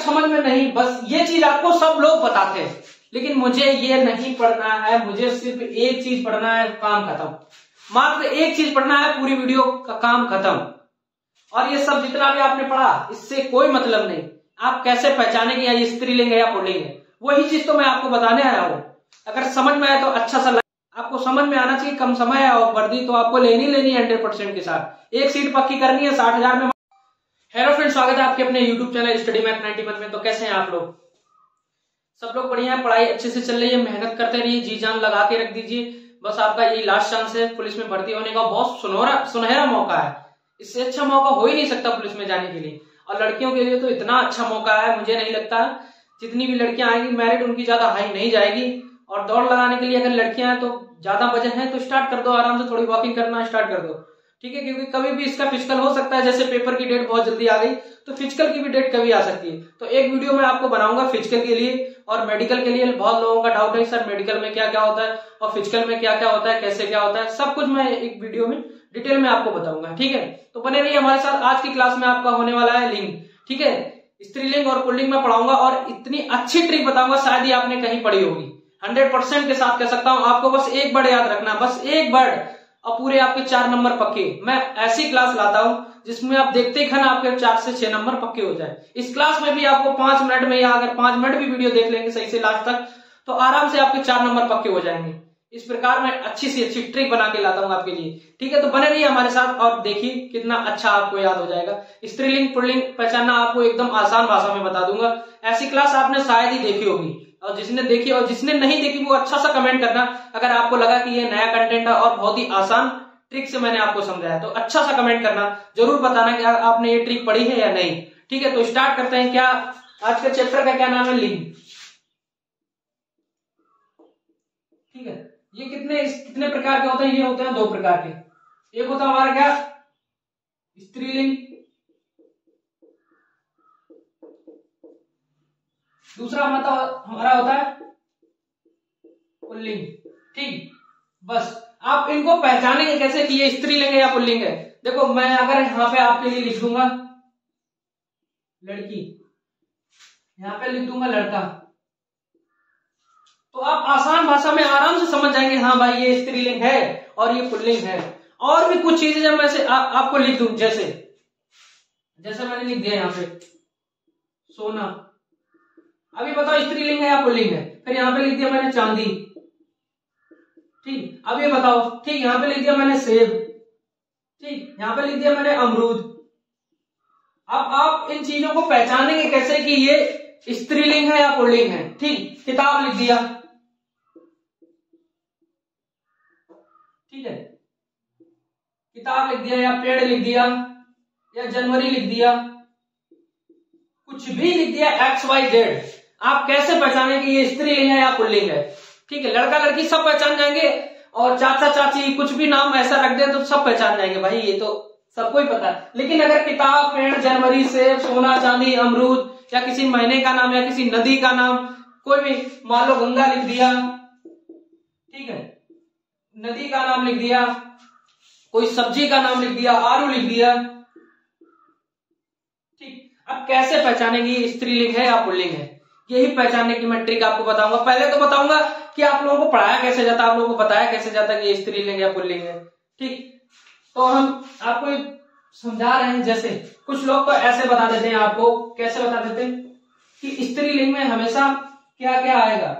समझ में नहीं, बस ये चीज आपको सब लोग बताते हैं, लेकिन मुझे ये नहीं पढ़ना है। मुझे सिर्फ एक चीज पढ़ना है, काम खत्म। मात्र एक चीज पढ़ना है, पूरी वीडियो का काम खत्म। और ये सब जितना भी आपने पढ़ा, इससे कोई मतलब नहीं। आप कैसे पहचाने कि ये स्त्रीलिंग है या पुल्लिंग है, वही चीज तो मैं आपको बताने आया हूं। अगर समझ में आए तो अच्छा सा, आपको समझ में आना चाहिए। कम समय है और वर्दी तो आपको लेनी है 100% के साथ। एक सीट पक्की करनी है 60,000 में। हेलो फ्रेंड्स, स्वागत है आपके अपने यूट्यूब चैनल स्टडी मैथ 91 में। तो कैसे हैं आप लोग? सब लोग बढ़िया है, पढ़ाई अच्छे से चल रही है, मेहनत करते रहिए, जी जान लगा के रख दीजिए। बस आपका यही लास्ट चांस है पुलिस में भर्ती होने का। बहुत सुनहरा मौका है, इससे अच्छा मौका हो ही नहीं सकता पुलिस में जाने के लिए। और लड़कियों के लिए तो इतना अच्छा मौका है, मुझे नहीं लगता जितनी भी लड़कियां आएंगी मेरिट उनकी ज्यादा हाई नहीं जाएगी। और दौड़ लगाने के लिए अगर लड़कियां हैं तो ज्यादा वजन है तो स्टार्ट कर दो, आराम से थोड़ी वॉकिंग करना स्टार्ट कर दो, ठीक है। क्योंकि कभी भी इसका फिजिकल हो सकता है, जैसे पेपर की डेट बहुत जल्दी आ गई तो फिजिकल की भी डेट कभी आ सकती है। तो एक वीडियो में आपको बनाऊंगा फिजिकल के लिए और मेडिकल के लिए। बहुत लोगों का डाउट है सर मेडिकल में क्या क्या होता है और फिजिकल में क्या क्या होता है, कैसे क्या होता है, सब कुछ मैं एक वीडियो में डिटेल में आपको बताऊंगा, ठीक है। तो बने रहिए हमारे साथ। आज की क्लास में आपका होने वाला है लिंग, ठीक है। स्त्रीलिंग और पुल्लिंग में पढ़ाऊंगा और इतनी अच्छी ट्रिक बताऊंगा शायद ही आपने कहीं पढ़ी होगी। 100% के साथ कह सकता हूं। आपको बस एक वर्ड याद रखना, बस एक वर्ड, और पूरे आपके 4 नंबर पक्के। मैं ऐसी क्लास लाता हूं जिसमें आप देखते ही खाना आपके 4 से 6 नंबर पक्के हो जाए। इस क्लास में भी आपको 5 मिनट में, या अगर 5 मिनट भी वीडियो देख लेंगे सही से लास्ट तक, तो आराम से आपके 4 नंबर पक्के हो जाएंगे। इस प्रकार मैं अच्छी सी अच्छी ट्रिक बना के लाता हूं आपके लिए, ठीक है। तो बने रहिए हमारे साथ और देखिए कितना अच्छा आपको याद हो जाएगा। स्त्रीलिंग पुल्लिंग पहचानना आपको एकदम आसान भाषा में बता दूंगा। ऐसी क्लास आपने शायद ही देखी होगी, और जिसने देखी और जिसने नहीं देखी वो अच्छा सा कमेंट करना अगर आपको लगा कि ये नया कंटेंट है और बहुत ही आसान ट्रिक से मैंने आपको समझाया। तो अच्छा सा कमेंट करना, जरूर बताना कि आपने ये ट्रिक पढ़ी है या नहीं, ठीक है। तो स्टार्ट करते हैं। क्या आज के चैप्टर का क्या नाम है? लिंग, ठीक है। ये कितने प्रकार के होते हैं? ये होते हैं 2 प्रकार के। एक होता है हमारा क्या? स्त्रीलिंग, दूसरा हमारा होता है पुल्लिंग, ठीक। बस आप इनको पहचानेंगे कैसे कि ये स्त्रीलिंग है या पुल्लिंग है। देखो मैं अगर यहाँ पे आपके लिए लिख दूंगा लड़की, यहाँ पे लिख दूंगा लड़का, तो आप आसान भाषा में आराम से समझ जाएंगे हाँ भाई ये स्त्रीलिंग है और ये पुल्लिंग है। और भी कुछ चीजें जब मैं से आपको लिख दूं, जैसे मैंने लिख दिया यहाँ पे सोना, अभी बताओ स्त्रीलिंग है या पुल्लिंग है। फिर यहाँ पे लिख दिया मैंने चांदी, ठीक। अब ये बताओ, ठीक। यहाँ पे लिख दिया मैंने सेब, ठीक। यहाँ पे लिख दिया मैंने अमरूद। अब आप इन चीजों को पहचानेंगे कैसे कि ये स्त्रीलिंग है या पुल्लिंग है, ठीक। किताब लिख दिया, ठीक है। किताब लिख दिया या पेड़ लिख दिया या जनवरी लिख दिया, कुछ भी लिख दिया, XYZ। आप कैसे पहचाने कि ये स्त्रीलिंग है या पुल्लिंग है, ठीक है। लड़का लड़की सब पहचान जाएंगे, और चाचा चाची कुछ भी नाम ऐसा रख दे तो सब पहचान जाएंगे, भाई ये तो सबको ही पता है। लेकिन अगर किताब, पेड़, जनवरी, सेब, सोना, चांदी, अमरूद, या किसी महीने का नाम या किसी नदी का नाम, कोई भी, मान लो गंगा लिख दिया, ठीक है, नदी का नाम लिख दिया, कोई सब्जी का नाम लिख दिया, आलू लिख दिया, ठीक। अब कैसे पहचानेंगे स्त्रीलिंग है या पुल्लिंग है, यही पहचानने की मैं ट्रिक आपको बताऊंगा। पहले तो बताऊंगा कि आप लोगों को पढ़ाया कैसे जाता है, आप लोगों को बताया कैसे जाता है कि ये स्त्रीलिंग या पुल्लिंग है, ठीक। तो हम आपको समझा रहे हैं। जैसे कुछ लोग तो ऐसे बता देते हैं, आपको कैसे बता देते हैं कि स्त्रीलिंग में हमेशा क्या क्या आएगा।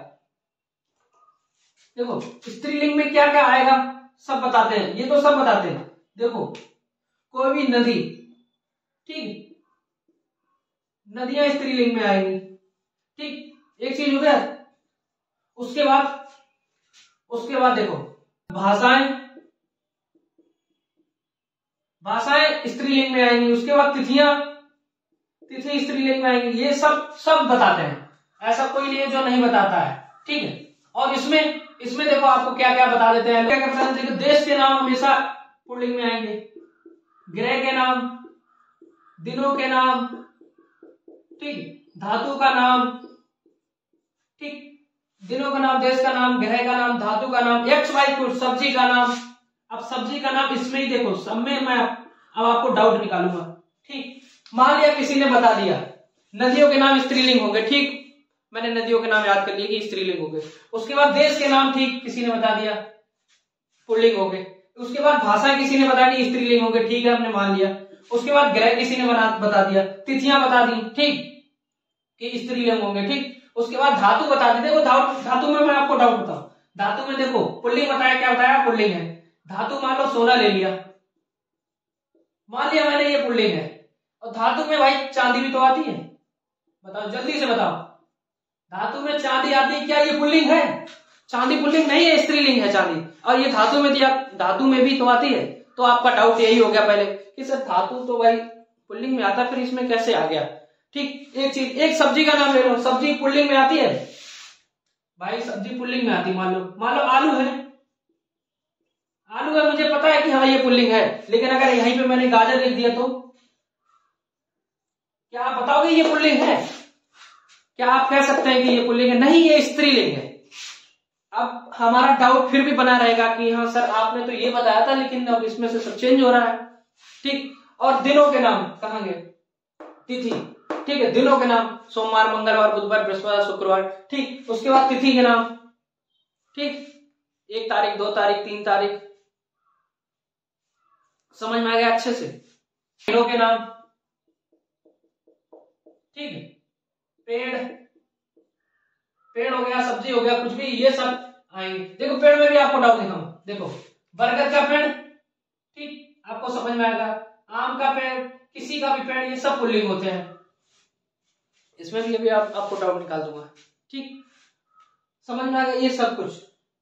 देखो स्त्रीलिंग में क्या क्या आएगा सब बताते हैं, ये तो सब बताते हैं। देखो कोई भी नदी, ठीक, नदियां स्त्रीलिंग में आएंगी, ठीक। एक चीज हो गया। उसके बाद देखो भाषाएं स्त्रीलिंग में आएंगी। उसके बाद तिथि स्त्रीलिंग में आएंगी। ये सब बताते हैं, ऐसा कोई नहीं है जो नहीं बताता है, ठीक है। और इसमें देखो आपको क्या क्या बता देते हैं, क्या क्या बता देते हैं। देश के नाम हमेशा पुल्लिंग में आएंगे, ग्रह के नाम, दिनों के नाम, ठीक, धातु का नाम, ठीक, दिनों का नाम, देश का नाम, ग्रह का नाम, धातु का नाम, XY सब्जी का नाम। अब सब्जी का नाम इसमें ही देखो, सब में मैं अब आपको डाउट निकालूंगा, ठीक। मान लिया किसी ने बता दिया नदियों के नाम स्त्रीलिंग होंगे, ठीक, मैंने नदियों के नाम याद कर लिए कि स्त्रीलिंग हो गए। उसके बाद देश के नाम, ठीक, किसी ने बता दिया, पुल्लिंग हो गए। उसके बाद भाषा किसी ने बता दी, स्त्रीलिंग हो गए, ठीक है, हमने मान लिया। उसके बाद ग्रह किसी ने बता दिया, तिथियां बता दी, ठीक, कि स्त्रीलिंग होंगे, ठीक। उसके बाद धातु बता दी। देखो धातु में मैं आपको डाउट बताऊं, धातु में देखो पुल्लिंग बताया, क्या बताया, पुल्लिंग है। धातु मान लो सोना ले लिया, मान लिया मैंने ये पुल्लिंग है। और धातु में भाई चांदी भी तो आती है, बताओ जल्दी से बताओ, धातु में चांदी आती है, क्या ये पुल्लिंग है? चांदी पुल्लिंग नहीं है, स्त्रीलिंग है चांदी। और ये धातु में दिया, धातु में भी तो आती है। तो आपका डाउट यही हो गया पहले कि सर धातु तो भाई पुल्लिंग में आता, फिर इसमें कैसे आ गया? ठीक, एक चीज, एक सब्जी का नाम ले लो, सब्जी पुल्लिंग में आती है भाई, सब्जी पुल्लिंग में आती। मान लो आलू है, आलू है, मुझे पता है कि हाँ ये पुल्लिंग है, लेकिन अगर यहीं पे मैंने गाजर लिख दिया तो क्या आप बताओगे ये पुल्लिंग है? क्या आप कह सकते हैं कि ये पुल्लिंग है? नहीं, ये स्त्रीलिंग है। अब हमारा डाउट फिर भी बना रहेगा कि हाँ सर आपने तो ये बताया था, लेकिन अब इसमें से सब चेंज हो रहा है, ठीक। और दिनों के नाम कहाँ गए? तिथि, ठीक है, दिनों के नाम सोमवार, मंगलवार, बुधवार, बृहस्पतिवार, शुक्रवार, ठीक। उसके बाद तिथि के नाम, ठीक, 1 तारीख, 2 तारीख, 3 तारीख, समझ में आ गया अच्छे से? पेड़ों के नाम, ठीक है, पेड़ हो गया, सब्जी हो गया, कुछ भी, ये सब आएंगे। देखो पेड़ में भी आपको डाउट दिखाऊं, देखो बरगद का पेड़, ठीक, आपको समझ में आएगा। आम का पेड़, किसी का भी पेड़, ये सब पुल्लिंग होते हैं। इसमें भी अभी आपको डाउट निकाल दूंगा, ठीक, समझ में आ गया? ये सब कुछ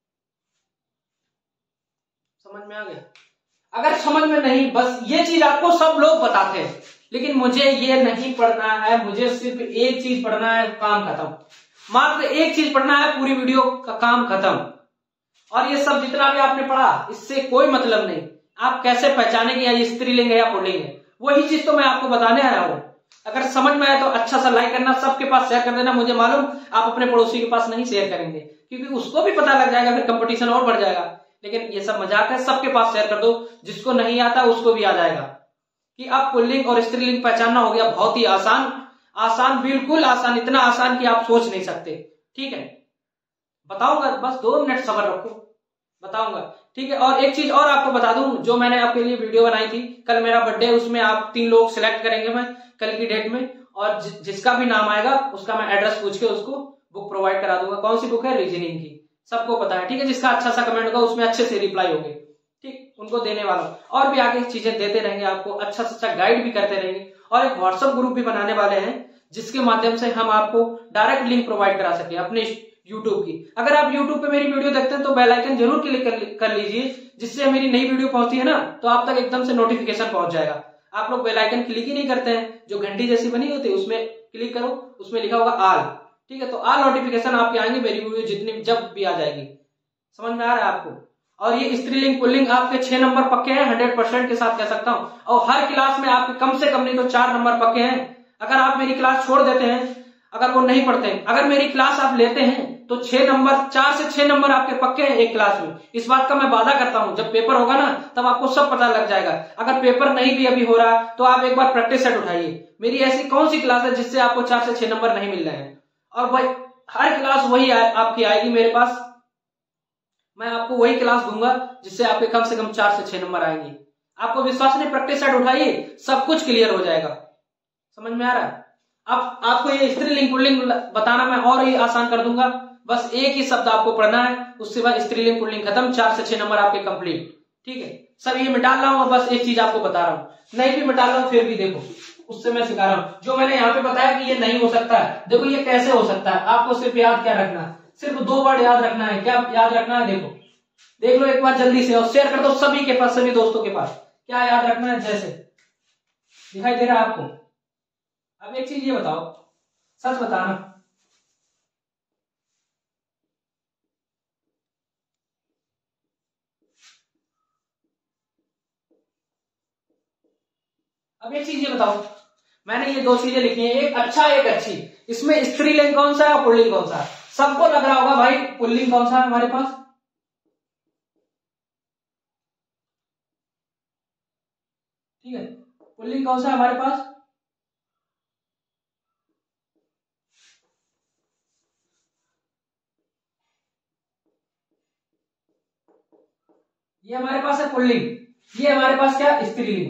समझ में आ गया? अगर समझ में नहीं, बस ये चीज आपको सब लोग बताते हैं, लेकिन मुझे ये नहीं पढ़ना है, मुझे सिर्फ एक चीज पढ़ना है, काम खत्म। मात्र एक चीज पढ़ना है, पूरी वीडियो का काम खत्म। और ये सब जितना भी आपने पढ़ा, इससे कोई मतलब नहीं। आप कैसे पहचानेंगे ये स्त्रीलिंग है या पुल्लिंग है, वही चीज तो मैं आपको बताने आया हूं। अगर समझ में आए तो अच्छा सा लाइक करना, सबके पास शेयर कर देना। मुझे मालूम आप अपने पड़ोसी के पास नहीं शेयर करेंगे, क्योंकि उसको भी पता लग जाएगा, फिर कंपटीशन और बढ़ जाएगा। लेकिन ये सब मजाक है, सबके पास शेयर कर दो, जिसको नहीं आता उसको भी आ जाएगा कि अब पुल्लिंग और स्त्रीलिंग पहचानना हो गया बहुत ही आसान। आसान, बिल्कुल आसान, इतना आसान कि आप सोच नहीं सकते, ठीक है। बताऊंगा, बस 2 मिनट सब्र रखो, बताऊंगा, ठीक है। और एक चीज और आपको बता दूं, जो मैंने आपके लिए वीडियो बनाई थी, कल मेरा बर्थडे, उसमें आप 3 लोग सिलेक्ट करेंगे मैं कल की डेट में, और जिसका भी नाम आएगा उसका मैं एड्रेस पूछ के उसको बुक प्रोवाइड करा दूंगा। कौन सी बुक है? रीजनिंग की, सबको पता है, ठीक है। जिसका अच्छा सा कमेंट होगा उसमें अच्छे से रिप्लाई होंगे, ठीक, उनको देने वाला। और भी आगे चीजें देते रहेंगे आपको, अच्छा से अच्छा गाइड भी करते रहेंगे। और एक व्हाट्सएप ग्रुप भी बनाने वाले हैं, जिसके माध्यम से हम आपको डायरेक्ट लिंक प्रोवाइड करा सके अपने यूट्यूब की। अगर आप यूट्यूब पे मेरी वीडियो देखते हैं तो बेल आइकन जरूर क्लिक कर लीजिए, जिससे मेरी नई वीडियो पहुंचती है ना, तो आप तक एकदम से नोटिफिकेशन पहुंच जाएगा। आप लोग बेल आइकन क्लिक ही नहीं करते हैं, जो घंटी जैसी बनी होती है उसमें क्लिक करो, उसमें लिखा होगा ऑल, ठीक है, तो ऑल नोटिफिकेशन आपके आएंगे, मेरी वीडियो जितनी जब भी आ जाएगी। समझ में आ रहा है आपको? और ये स्त्रीलिंग पुल्लिंग आपके 6 नंबर पक्के हैं, 100% के साथ कह सकता हूं। और हर क्लास में आपके कम से कम नहीं तो 4 नंबर पक्के हैं। अगर आप मेरी क्लास छोड़ देते हैं, अगर वो नहीं पढ़ते हैं, अगर मेरी क्लास आप लेते हैं तो 6 नंबर, 4 से 6 नंबर आपके पक्के हैं एक क्लास में। इस बात का मैं वादा करता हूं, जब पेपर होगा ना तब आपको सब पता लग जाएगा। अगर पेपर नहीं भी अभी हो रहा तो आप एक बार प्रैक्टिस सेट उठाइए। मेरी ऐसी कौन सी क्लास है जिससे आपको 4 से 6 नंबर नहीं मिल रहे हैं? और भाई हर क्लास वही आपकी आएगी मेरे पास, मैं आपको वही क्लास दूंगा जिससे आपके कम से कम 4 से 6 नंबर आएंगे। आपको विश्वास नहीं? प्रैक्टिस सेट उठाइए, सब कुछ क्लियर हो जाएगा। समझ में आ रहा है? अब आपको ये स्त्रीलिंग पुल्लिंग बताना मैं और ही आसान कर दूंगा। बस एक ही शब्द आपको पढ़ना है, उसके बाद स्त्रीलिंग पुल्लिंग खत्म, 4 से 6 नंबर आपके कंप्लीट, ठीक है। सब ये मिटा रहा हूं, बस एक चीज आपको बता रहा हूं, नहीं भी मिटा रहा हूं फिर भी देखो, उससे मैं सिखा रहा हूं। जो मैंने यहाँ पे बताया कि ये नहीं हो सकता है, देखो ये कैसे हो सकता है। आपको सिर्फ याद क्या रखना है? सिर्फ 2 वर्ड याद रखना है। क्या याद रखना है? देखो देख लो एक बार जल्दी से, और शेयर कर दो सभी के पास, सभी दोस्तों के पास। क्या याद रखना है? जैसे दिखाई दे रहा है आपको? अब एक चीज ये बताओ, सच बताना, अब एक चीज ये बताओ, मैंने ये 2 चीजें लिखी हैं, एक अच्छा एक अच्छी, इसमें स्त्रीलिंग कौन सा है और पुल्लिंग कौन सा है? सबको लग रहा होगा भाई पुल्लिंग कौन सा है हमारे पास, ठीक है, पुल्लिंग कौन सा है हमारे पास? ये हमारे पास है पुल्लिंग, ये हमारे पास क्या स्त्रीलिंग।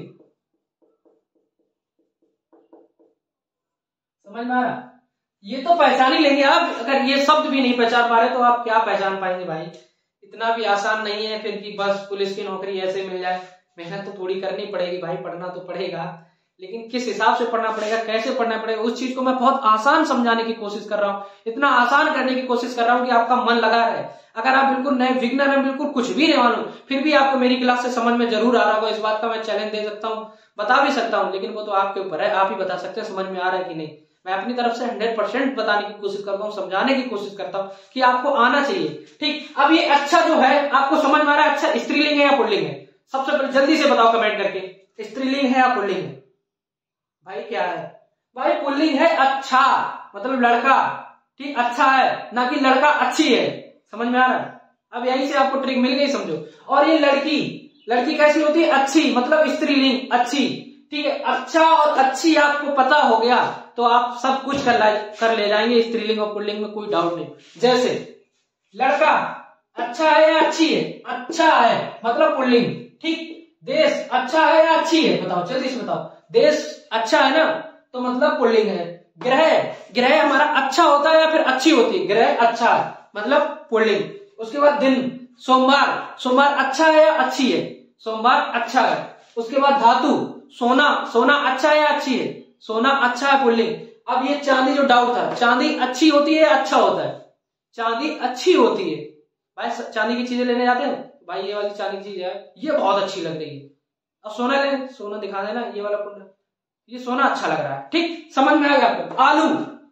समझ में आ रहा? ये तो पहचान ही लेंगे आप, अगर ये शब्द भी नहीं पहचान पा रहे तो आप क्या पहचान पाएंगे भाई। इतना भी आसान नहीं है फिर कि बस पुलिस की नौकरी ऐसे मिल जाए। मेहनत तो थोड़ी करनी पड़ेगी भाई, पढ़ना तो पड़ेगा, लेकिन किस हिसाब से पढ़ना पड़ेगा, कैसे पढ़ना पड़ेगा, उस चीज को मैं बहुत आसान समझाने की कोशिश कर रहा हूँ, इतना आसान करने की कोशिश कर रहा हूँ कि आपका मन लगा रहे। अगर आप बिल्कुल नए बिगनर हैं, बिल्कुल कुछ भी नहीं मालूम, फिर भी आपको मेरी क्लास से समझ में जरूर आ रहा होगा, इस बात का मैं चैलेंज दे सकता हूँ, बता भी सकता हूँ, लेकिन वो तो आपके ऊपर है, आप ही बता सकते हैं समझ में आ रहा है कि नहीं। मैं अपनी तरफ से 100% बताने की कोशिश करता हूँ, समझाने की कोशिश करता हूँ कि आपको आना चाहिए। ठीक, अब ये अच्छा जो है आपको समझ में आ रहा है, अच्छा स्त्रीलिंग है या पुल्लिंग है? सबसे पहले जल्दी से बताओ कमेंट करके, स्त्रीलिंग है या पुल्लिंग है? भाई क्या है भाई? पुल्लिंग है, अच्छा मतलब लड़का, ठीक, अच्छा है, ना कि लड़का अच्छी है। समझ में आ रहा है? अब यहीं से आपको ट्रिक मिल गई समझो। और ये लड़की, लड़की कैसी होती है? अच्छी, मतलब स्त्रीलिंग अच्छी, ठीक है। अच्छा और अच्छी आपको पता हो गया तो आप सब कुछ कर ले जाएंगे स्त्रीलिंग और पुल्लिंग में, कोई डाउट नहीं। जैसे लड़का अच्छा है या अच्छी है? अच्छा है मतलब पुल्लिंग, ठीक। देश अच्छा है या अच्छी है? बताओ जल्दी से बताओ। देश अच्छा है ना, तो मतलब पुल्लिंग है। ग्रह, ग्रह हमारा अच्छा होता है या फिर अच्छी होती है? ग्रह अच्छा है मतलब पुल्लिंग। उसके बाद दिन, सोमवार, सोमवार अच्छा है या अच्छी है? सोमवार अच्छा है। उसके बाद धातु, सोना, सोना अच्छा है या अच्छी है? सोना अच्छा है, पुल्लिंग। अब ये चांदी जो डाउट था, चांदी अच्छी होती है या अच्छा होता है? चांदी अच्छी होती है। भाई चांदी की चीजें लेने जाते हैं भाई, ये वाली चांदी की चीज है, ये बहुत अच्छी लग रही है। अब सोना ले, सोना दिखा देना, ये वाला कुंडा, ये सोना अच्छा लग रहा है, ठीक। समझ में आ गया आपको? आलू,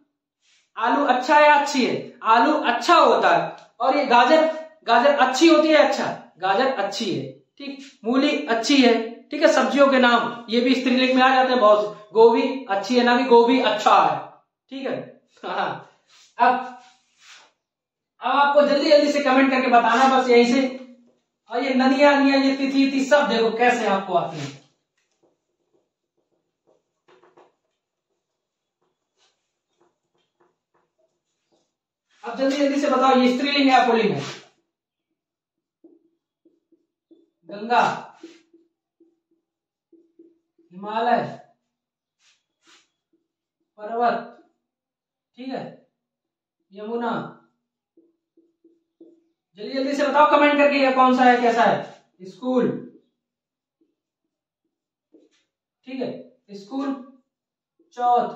आलू अच्छा है या अच्छी है? आलू अच्छा होता है। और ये गाजर, गाजर अच्छी होती है, अच्छा, गाजर अच्छी है, ठीक। मूली अच्छी है, ठीक है। सब्जियों के नाम ये भी स्त्रीलिंग में आ जाते हैं बहुत। गोभी अच्छी है, ना कि गोभी अच्छा है, ठीक है। हाँ, अब आपको जल्दी जल्दी से कमेंट करके बताना बस यहीं से। और ये ननिया निया, ये तिथि तिथि सब देखो कैसे आपको आती है। अब जल्दी जल्दी से बताओ, ये स्त्रीलिंग है या पुल्लिंग है? गंगा, हिमालय, पर्वत, ठीक है, यमुना। जल्दी जल्दी से बताओ कमेंट करके, ये कौन सा है, कैसा है? स्कूल, ठीक है, स्कूल। चौथ,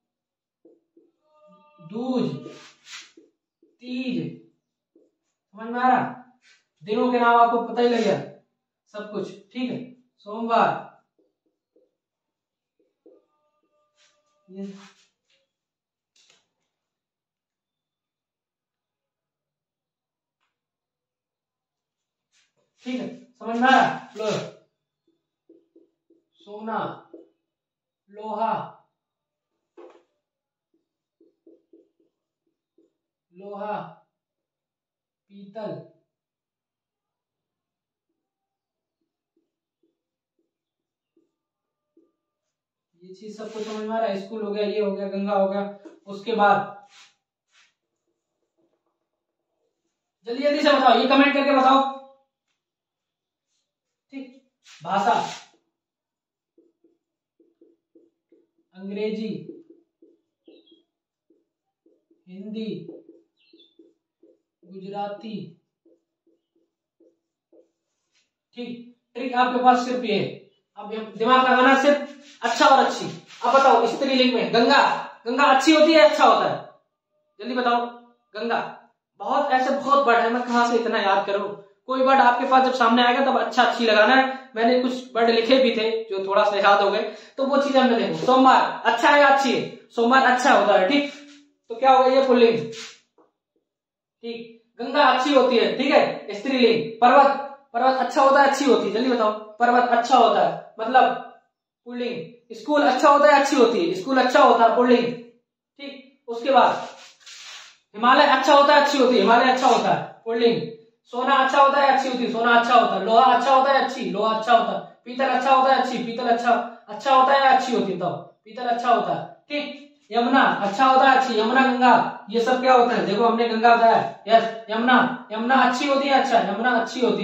दूज, तीज। समझ में आ रहा? दिनों के नाम आपको पता ही लग गया सब कुछ, ठीक है। सोमवार, ठीक है। समझ में आ रहा? लो, सोना, लोहा, लोहा, पीतल, ये चीज सबको समझ में आ रहा है? स्कूल हो गया, ये हो गया, गंगा हो गया। उसके बाद जल्दी जल्दी से बताओ, ये कमेंट करके बताओ, ठीक। भाषा, अंग्रेजी, हिंदी, गुजराती, ठीक। ट्रिक आपके पास सिर्फ ये, अब दिमाग लगाना सिर्फ अच्छा और अच्छी। अब बताओ स्त्रीलिंग में गंगा, गंगा अच्छी होती है, अच्छा होता है? जल्दी बताओ। गंगा, बहुत ऐसे बहुत वर्ड है, मैं कहां से इतना याद करूं। कोई वर्ड आपके पास जब सामने आएगा तब अच्छा अच्छी लगाना है। मैंने कुछ वर्ड लिखे भी थे जो थोड़ा सा याद हो गए, तो वो चीज हमने देखो। सोमवार अच्छा है या अच्छी है? सोमवार अच्छा होता है, ठीक। तो क्या होगा, ये पुल्लिंग, ठीक। गंगा अच्छी होती है, ठीक है, स्त्रीलिंग। पर्वत, पर्वत अच्छा होता है, अच्छी होती है? जल्दी बताओ। पर्वत अच्छा होता है मतलब पुल्लिंग। स्कूल अच्छा होता है, अच्छी होती है? स्कूल अच्छा होता है, पुल्लिंग, ठीक। उसके बाद हिमालय अच्छा होता है, अच्छी होती है? हिमालय अच्छा होता है, पुल्लिंग। सोना अच्छा होता है, अच्छी होती है? सोना अच्छा होता है। लोहा अच्छा होता है, अच्छी, लोहा अच्छा होता है। पीतल अच्छा होता है, अच्छी, पीतल अच्छा अच्छा होता है या अच्छी होती है? तो पीतल अच्छा होता है, ठीक। यमुना अच्छा होता है, अच्छी, यमुना, गंगा, ये सब क्या होता है? देखो हमने गंगा बताया, यस। यमुना, यमुना अच्छी होती है, अच्छा, यमुना अच्छी होती है,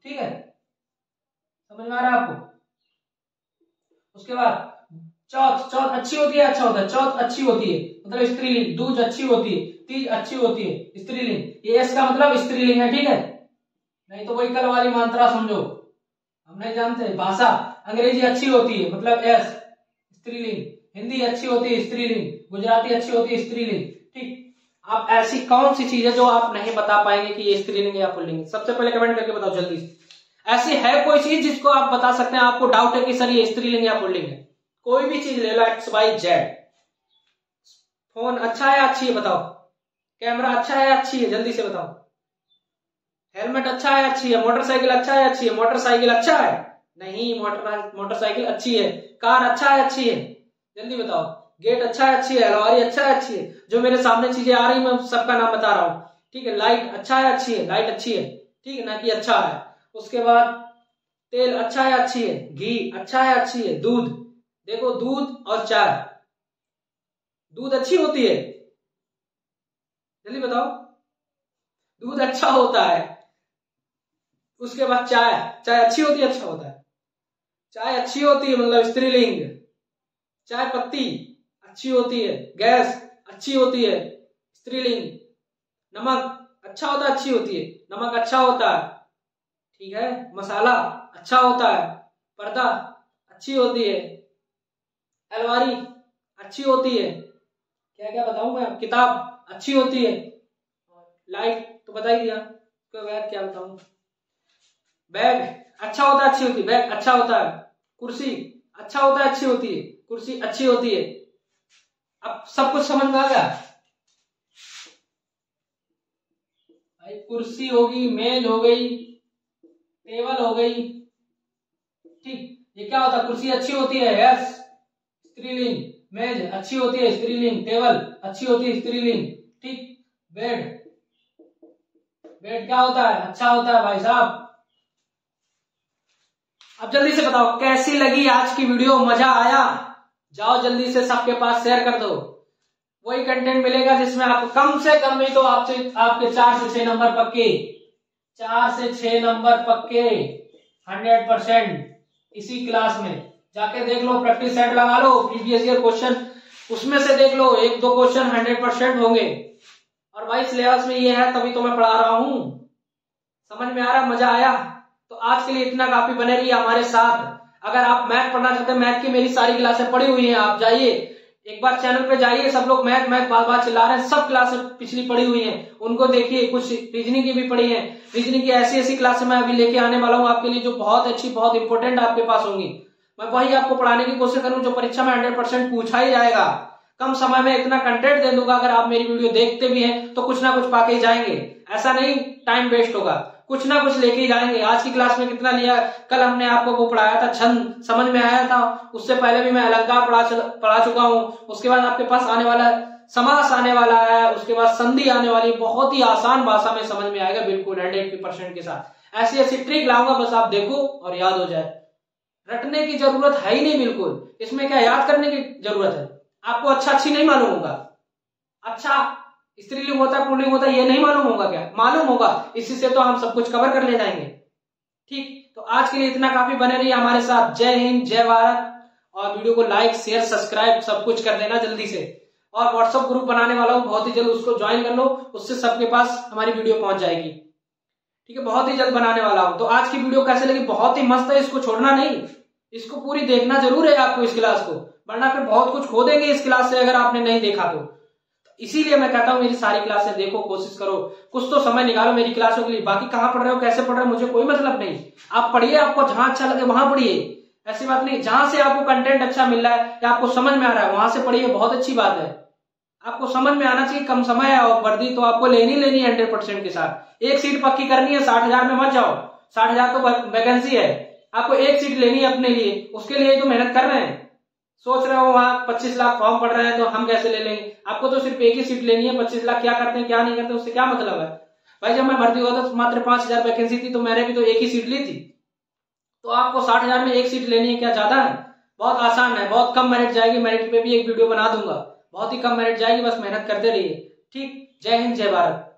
ठीक है, समझ में आ रहा है आपको। उसके बाद चौथ, चौथ अच्छी होती है, अच्छा होता है, चौथ अच्छी होती है मतलब स्त्रीलिंग, दूज अच्छी होती है, तीज अच्छी होती है स्त्रीलिंग, ये इसका मतलब स्त्रीलिंग है, ठीक है। नहीं तो वही कल वाली मात्रा समझो, हम नहीं जानते। भाषा अंग्रेजी अच्छी होती है मतलब एस स्त्रीलिंग, हिंदी अच्छी होती है स्त्रीलिंग, गुजराती अच्छी होती है स्त्रीलिंग, ठीक। आप ऐसी कौन सी चीज है जो आप नहीं बता पाएंगे कि ये स्त्रीलिंग या पुल्लिंग? सबसे पहले कमेंट करके बताओ जल्दी से। ऐसी है कोई चीज जिसको आप बता सकते हैं, आपको डाउट है कि सर ये स्त्रीलिंग या पुल्लिंग है? कोई भी चीज ले लो, एक्स वाई जेड। फोन अच्छा है अच्छी है बताओ, कैमरा अच्छा है अच्छी है, जल्दी से बताओ। हेलमेट अच्छा है अच्छी है, मोटरसाइकिल अच्छा है अच्छी है, मोटरसाइकिल अच्छा है नहीं, मोटरसाइकिल अच्छी है, कार अच्छा है अच्छी है, जल्दी बताओ। गेट अच्छा है अच्छी है, अलमारी अच्छा है अच्छी है, जो मेरे सामने चीजें आ रही मैं सबका नाम बता रहा हूं, ठीक है। लाइट अच्छा है अच्छी है, लाइट अच्छी है, ठीक है ना कि अच्छा है। उसके बाद तेल अच्छा है अच्छी है, घी अच्छा है अच्छी है, दूध, देखो दूध और चाय, दूध अच्छी होती है, जल्दी बताओ। दूध अच्छा होता है। उसके बाद चाय, चाय अच्छी होती है, अच्छा होता है, चाय अच्छी होती है मतलब स्त्रीलिंग। चाय पत्ती अच्छी होती है, गैस अच्छी होती है स्त्रीलिंग। नमक अच्छा होता है, अच्छी होती है, नमक अच्छा होता है, ठीक है। मसाला अच्छा होता है, पर्दा अच्छी होती है, अलमारी अच्छी होती है, क्या क्या बताऊं मैं, किताब अच्छी होती है, लाइट तो बता ही दिया, उसके बाद क्या बताऊं, बैग अच्छा होता है अच्छी होती है, बैग अच्छा होता है, कुर्सी अच्छा होता है अच्छी होती है, कुर्सी अच्छी होती है। अब सब कुछ समझ में आ गया भाई। कुर्सी होगी, मेज हो गई, टेबल हो गई, ठीक। ये क्या होता है, कुर्सी अच्छी होती है यस स्त्रीलिंग, मेज अच्छी होती है स्त्रीलिंग, टेबल अच्छी होती है स्त्रीलिंग, ठीक। बेड, बेड क्या होता है, अच्छा होता है भाई साहब। अब जल्दी से बताओ कैसी लगी आज की वीडियो, मजा आया? जाओ जल्दी से सबके पास शेयर कर दो। वही कंटेंट मिलेगा जिसमें आपको कम से कम नहीं तो आपसे आपके 4 से 6 नंबर पक्के, 4 से 6 नंबर पक्के 100% इसी क्लास में। जाके देख लो, प्रैक्टिस सेट लगा लो, प्रीवियस ईयर क्वेश्चन उसमें से देख लो, 1-2 क्वेश्चन 100% होंगे। और भाई सिलेबस में ये है तभी तो मैं पढ़ा रहा हूं। समझ में आ रहा, मजा आया? तो आज के लिए इतना काफी, बने रहिए हमारे साथ। अगर आप मैथ पढ़ना चाहते हैं, मैथ की मेरी सारी क्लासें पड़ी हुई हैं, आप जाइए एक बार चैनल पे जाइए, सब लोग मैथ मैथ बार बार चिल्ला रहे हैं, सब क्लासें पिछली पड़ी हुई हैं, उनको देखिए। कुछ रीजनिंग की भी पड़ी है, रीजनिंग की ऐसी ऐसी क्लासें मैं अभी लेके आने वाला हूँ आपके लिए, जो बहुत अच्छी बहुत इंपॉर्टेंट आपके पास होंगी। मैं वही आपको पढ़ाने की कोशिश करूँ जो परीक्षा में 100% पूछा ही जाएगा। कम समय में इतना कंटेंट दे दूंगा, अगर आप मेरी वीडियो देखते भी हैं तो कुछ ना कुछ पाके ही जाएंगे, ऐसा नहीं टाइम वेस्ट होगा, कुछ ना कुछ लेके ही जाएंगे। आज की क्लास में कितना लिया, कल हमने आपको वो पढ़ाया था छंद, समझ में आया था। उससे पहले भी मैं अलंकार पढ़ा चुका हूँ। उसके बाद आपके पास आने वाला समास आने वाला है, उसके बाद संधि आने वाली, बहुत ही आसान भाषा में समझ में आएगा, बिल्कुल 100% के साथ। ऐसी ऐसी ट्रिक लाऊंगा, बस आप देखो और याद हो जाए। रटने की जरूरत है ही नहीं बिल्कुल, इसमें क्या याद करने की जरूरत है? आपको अच्छा अच्छी नहीं मालूम होगा, अच्छा स्त्रीलिंग होता है पुल्लिंग होता है ये नहीं मालूम होगा क्या? मालूम होगा, इसी से तो हम सब कुछ कवर कर ले जाएंगे, ठीक। तो आज के लिए इतना काफी, बने रहिए हमारे साथ। जय हिंद, जय भारत। और वीडियो को लाइक शेयर सब्सक्राइब सब कुछ कर देना जल्दी से। और व्हाट्सएप ग्रुप बनाने वाला हूं बहुत ही जल्द, उसको ज्वाइन कर लो, उससे सबके पास हमारी वीडियो पहुंच जाएगी, ठीक है। बहुत ही जल्द बनाने वाला हूं। तो आज की वीडियो कैसे लगी? बहुत ही मस्त है, इसको छोड़ना नहीं, इसको पूरी देखना जरूर है आपको इस क्लास को, वरना फिर बहुत कुछ खो देंगे इस क्लास से अगर आपने नहीं देखा तो। इसीलिए मैं कहता हूं मेरी सारी क्लासें देखो, कोशिश करो, कुछ तो समय निकालो मेरी क्लासों के लिए। बाकी कहां पढ़ रहे हो, कैसे पढ़ रहे हो, मुझे कोई मतलब नहीं। आप पढ़िए, आपको जहां अच्छा लगे वहां पढ़िए, ऐसी बात नहीं। जहां से आपको कंटेंट अच्छा मिल रहा है या आपको समझ में आ रहा है वहां से पढ़िए, बहुत अच्छी बात है। आपको समझ में आना चाहिए, कम समय है और वर्दी तो आपको लेनी है 100% के साथ। एक सीट पक्की करनी है, 60,000 में मत जाओ, 60,000 तो वैकेंसी है, आपको एक सीट लेनी है अपने लिए, उसके लिए तो मेहनत कर रहे हैं। सोच रहे हो वहां 25 लाख फॉर्म पड़ रहे हैं तो हम कैसे ले लेंगे? आपको तो सिर्फ एक ही सीट लेनी है, 25 लाख क्या करते हैं क्या नहीं करते उससे क्या मतलब है भाई। जब मैं भर्ती हुआ था तो मात्र 5,000 वैकेंसी थी, तो मैंने भी तो एक ही सीट ली थी। तो आपको 60,000 में एक सीट लेनी है, क्या ज्यादा है? बहुत आसान है, बहुत कम मेरिट जाएगी, मेरिट पे भी एक वीडियो बना दूंगा, बहुत ही कम मेरिट जाएगी, बस मेहनत करते रहिए, ठीक। जय हिंद, जय भारत।